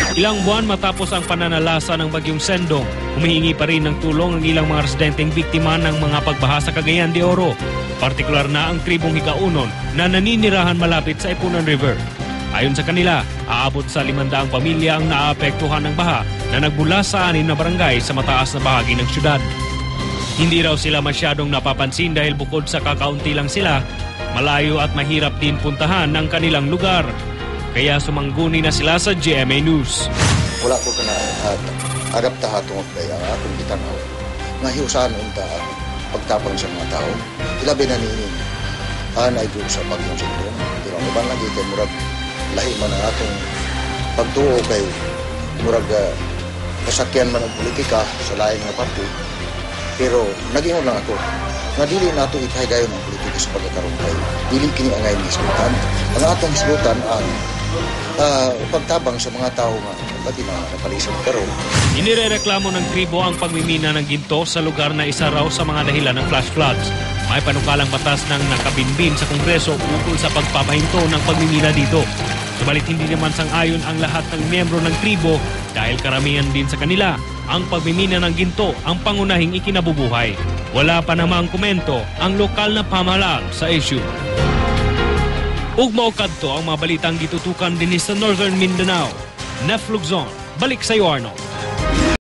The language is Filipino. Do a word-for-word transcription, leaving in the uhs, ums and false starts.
Ilang buwan matapos ang pananalasa ng Bagyong Sendong, humihingi pa rin ng tulong ang ilang mga residenteng biktima ng mga pagbaha sa Cagayan de Oro. Partikular na ang tribong Higaunon na naninirahan malapit sa Ipunan River. Ayon sa kanila, aabot sa limandaang pamilya ang naapektuhan ng baha na nagbula sa anim na barangay sa mataas na bahagi ng syudad. Hindi raw sila masyadong napapansin dahil bukod sa kakaunti lang sila, malayo at mahirap din puntahan ng kanilang lugar. Kaya sumangguni na sila sa G M A News. Wala ko ka na at adaptaha tungod kay ang akong gitanaw. Nga hiusahan unta pagtapang sa mga tao. Ilabi na nini anay ko sa Bagyong Sendong. Pero ang ibang lagi kay murag lahi man ang atong pagtuo kay murag uh, kasakyan man ang politika sa lain nga parte. Pero nag-ingon lang ako nga dili nato ipahagayon ang politika sa pagkakaroon kay dili kini angay hisgutan. Ang atong hisgutan ang uh, pagtabang sa mga tao nga pati na napalisod karon. Inirereklamo ng tribo ang pagmimina ng ginto sa lugar na isa raw sa mga dahilan ng flash floods. May panukalang batas ng nakabinbin sa Kongreso ukol sa pagpapahinto ng pagmimina dito. Subalit hindi naman sang-ayon ang lahat ng miyembro ng tribo dahil karamihan din sa kanila ang pagmimina ng ginto ang pangunahing ikinabubuhay. Wala pa namang komento ang lokal na pamahalaan sa issue. Ug mao kadto ang mga balitang gitutukan din sa Northern Mindanao. Nef Lugzon, balik sa iyo Arnold.